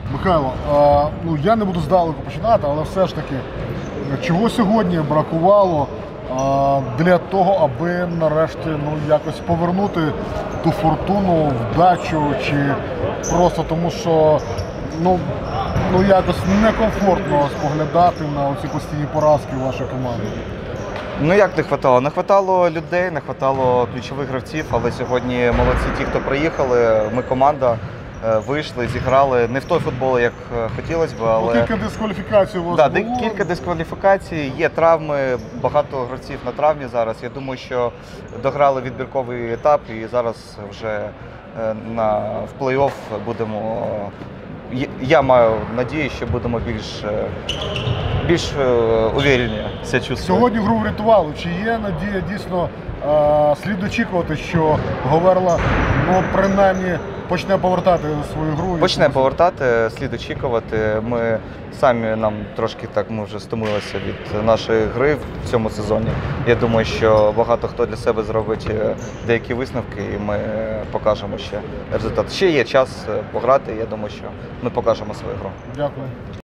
Михайло, ну я не буду здалеку починати, але все ж таки, чого сьогодні бракувало для того, аби нарешті якось повернути ту фортуну, вдачу, чи просто тому, що якось некомфортно споглядати на ці постійні поразки вашої команди? Ну як не хватало? Не хватало людей, не хватало ключових гравців, але сьогодні молодці ті, хто приїхали. Ми команда, вийшли, зіграли не в той футбол, як хотілося б, але... Кілька дискваліфікацій у вас було? Кілька дискваліфікацій, є травми, багато гравців на травмі зараз. Я думаю, що дограли відбірковий етап і зараз вже в плей-офф будемо... Я маю надію, що будемо більш уверені себе чувствувати. Сьогодні гру врятували. Чи є надія дійсно, слід очікувати, що Говерла, принаймні, почне повертати свою гру? Почне повертати, слід очікувати. Ми самі трошки ми вже стомилися від нашої гри в цьому сезоні. Я думаю, що багато хто для себе зробить деякі висновки і ми покажемо ще результат. Ще є час пограти, я думаю, що ми покажемо свою гру. Дякую.